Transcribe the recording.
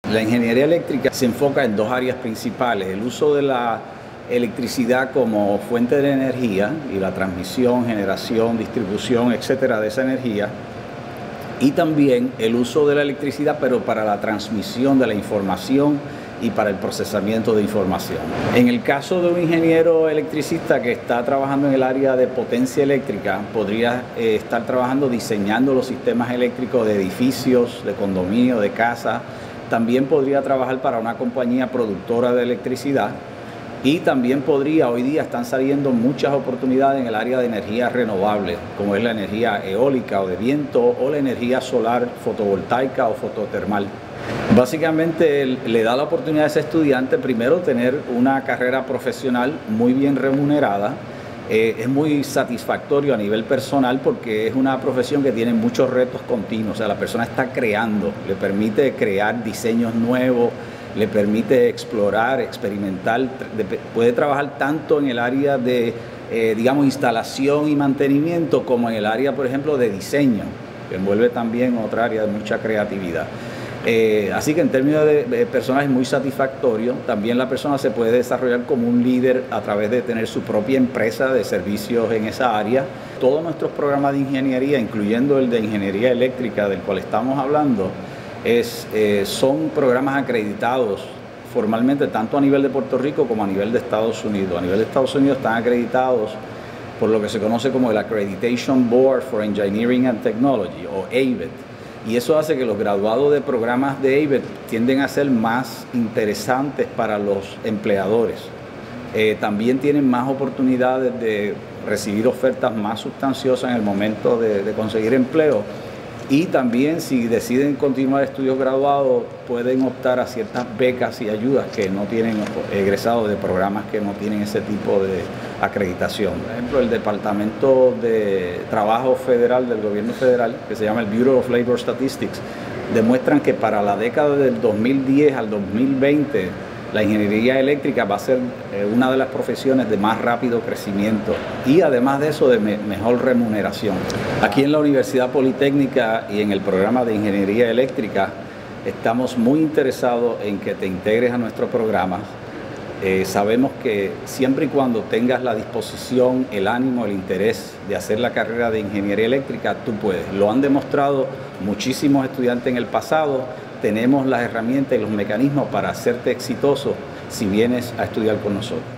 La ingeniería eléctrica se enfoca en dos áreas principales: el uso de la electricidad como fuente de energía y la transmisión, generación, distribución, etcétera, de esa energía, y también el uso de la electricidad pero para la transmisión de la información y para el procesamiento de información. En el caso de un ingeniero electricista que está trabajando en el área de potencia eléctrica, podría estar trabajando diseñando los sistemas eléctricos de edificios, de condominio, de casa. También podría trabajar para una compañía productora de electricidad y también podría, hoy día están saliendo muchas oportunidades en el área de energía renovable, como es la energía eólica o de viento o la energía solar fotovoltaica o fototermal. Básicamente le da la oportunidad a ese estudiante primero tener una carrera profesional muy bien remunerada. Es muy satisfactorio a nivel personal porque es una profesión que tiene muchos retos continuos. O sea, la persona está creando, le permite crear diseños nuevos, le permite explorar, experimentar, puede trabajar tanto en el área de, digamos, instalación y mantenimiento como en el área, por ejemplo, de diseño, que envuelve también otra área de mucha creatividad. Así que en términos de personas es muy satisfactorio. También la persona se puede desarrollar como un líder a través de tener su propia empresa de servicios en esa área. Todos nuestros programas de ingeniería, incluyendo el de ingeniería eléctrica del cual estamos hablando, son programas acreditados formalmente tanto a nivel de Puerto Rico como a nivel de Estados Unidos. A nivel de Estados Unidos están acreditados por lo que se conoce como el Accreditation Board for Engineering and Technology, o ABET. Y eso hace que los graduados de programas de ABET tienden a ser más interesantes para los empleadores. También tienen más oportunidades de recibir ofertas más sustanciosas en el momento de conseguir empleo. Y también, si deciden continuar estudios graduados, pueden optar a ciertas becas y ayudas que no tienen egresados de programas que no tienen ese tipo de acreditación. Por ejemplo, el Departamento de Trabajo Federal del Gobierno Federal, que se llama el Bureau of Labor Statistics, demuestran que para la década del 2010 al 2020, la ingeniería eléctrica va a ser una de las profesiones de más rápido crecimiento y además de eso de mejor remuneración. Aquí en la Universidad Politécnica y en el programa de ingeniería eléctrica estamos muy interesados en que te integres a nuestro programa. Sabemos que siempre y cuando tengas la disposición, el ánimo, el interés de hacer la carrera de ingeniería eléctrica, tú puedes. Lo han demostrado muchísimos estudiantes en el pasado. Tenemos las herramientas y los mecanismos para hacerte exitoso si vienes a estudiar con nosotros.